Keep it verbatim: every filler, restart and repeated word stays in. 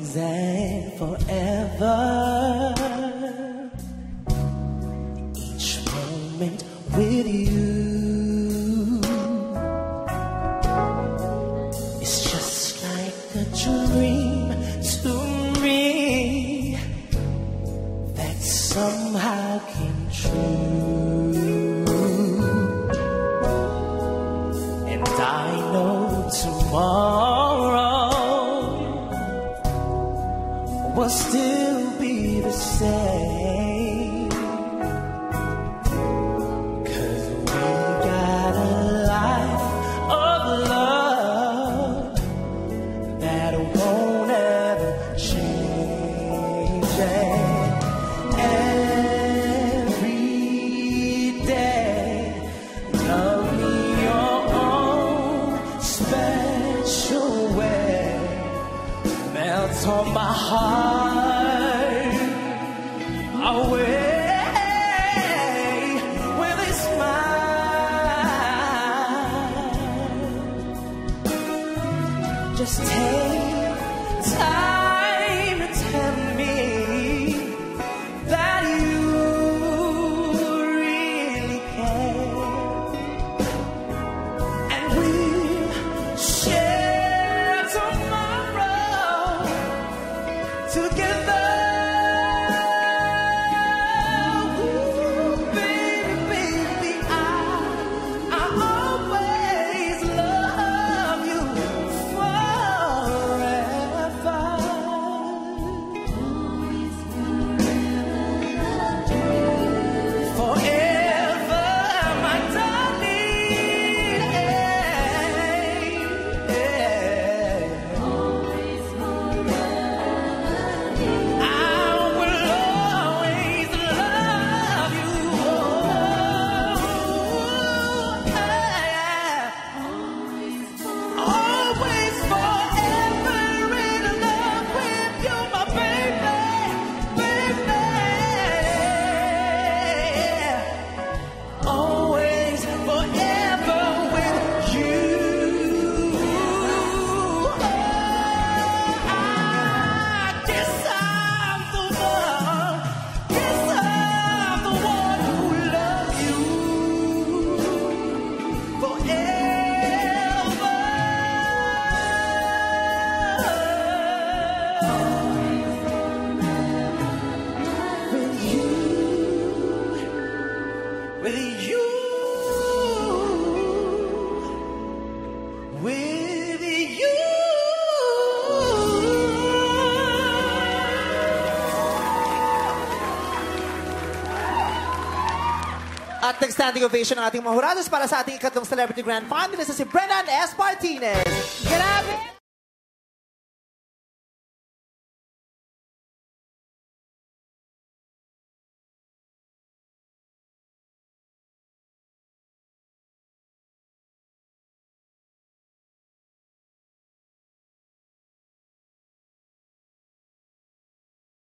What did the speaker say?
always and forever. Each moment with you is just like a dream to me that somehow came true. And I know tomorrow will still be the same, 'cause we got a life of love that won't ever change. Every day, love me your own special way, melts on my heart away with a smile. Just take time to tell me that you really care, and we'll share tomorrow together. Ooh, baby, baby, I, I always love you forever. Forever, my darling. I will always love you. Always, forever in love with you, my baby, baby. Always, forever with you. I guess I'm the one. Guess I'm the one who loves you forever. With you, with you, with you. At nag-standing ovation ang ating mga hurados para sa ating ikatlong Celebrity Grand Finalist na si Brennan S. Martinez. Grabe!